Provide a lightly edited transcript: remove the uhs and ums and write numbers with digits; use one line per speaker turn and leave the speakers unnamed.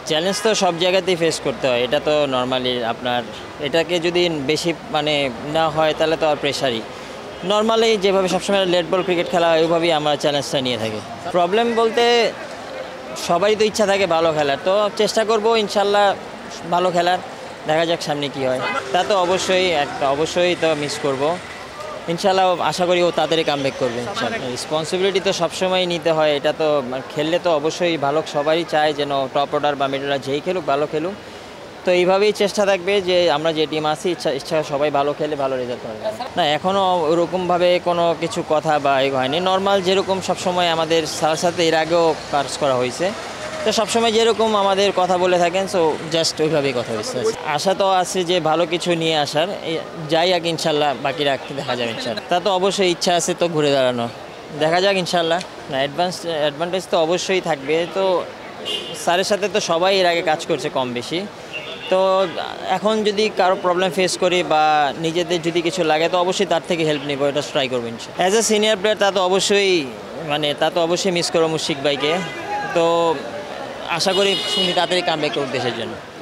Challenge তো সব জায়গাতেই ফেস করতে হয়, এটা তো নর্মালি আপনার এটাকে যদি বেশি মানে না হয় তাহলে তো আর প্রেশারই। নর্মালি যেভাবে সবসময় লেট বল ক্রিকেট খেলা হয় ওইভাবেই আমরা চ্যালেঞ্জটা নিয়ে থাকি। প্রবলেম বলতে সবারই তো ইচ্ছা থাকে ভালো খেলার, তো চেষ্টা করব ইনশাল্লাহ ভালো খেলার, দেখা যাক সামনে কি হয়। তা তো অবশ্যই তো মিস করব, ইনশাল্লাহ আশা করি ও তাড়াতাড়ি কামব্যাক করবে ইনশাল্লাহ। রেসপন্সিবিলিটি তো সবসময় নিতে হয়, এটা তো খেললে তো অবশ্যই ভালো, সবারই চায় যেন টপ অর্ডার বা মিডল অর্ডার যেই খেলুক ভালো খেলুক। তো এইভাবেই চেষ্টা থাকবে যে আমরা যে টিম আছি ইচ্ছা সবাই ভালো খেলে ভালো রেজাল্ট করবে। না এখনও ওরকমভাবে কোনো কিছু কথা বা এ হয়নি, নর্মাল যেরকম সবসময় আমাদের স্যারের সাথে এর আগেও কাজ করা হয়েছে, তো সবসময় যেরকম আমাদের কথা বলে থাকেন, সো জাস্ট ওইভাবেই কথা হয়েছে। আশা তো আছে যে ভালো কিছু নিয়ে আসার, যাই আগে ইনশাল্লাহ বাকি রাখতে দেখা যাবে ইনশাল্লাহ। তা তো অবশ্যই ইচ্ছা আছে তো ঘুরে দাঁড়ানো, দেখা যাক ইনশাল্লাহ। না অ্যাডভান্টেজ তো অবশ্যই থাকবে, তো স্যারের সাথে তো সবাই এর আগে কাজ করছে কম বেশি, তো এখন যদি কারো প্রবলেম ফেস করি বা নিজেদের যদি কিছু লাগে তো অবশ্যই তার থেকে হেল্প নিব, এটা ট্রাই করবো ইনশাল্লাহ। অ্যাজ এ সিনিয়র প্লেয়ার তা তো অবশ্যই মিস করবো মুশফিক ভাইকে, তো আশা করি উনি তাড়াতাড়ি কামব্যাক করুক দেশের জন্য।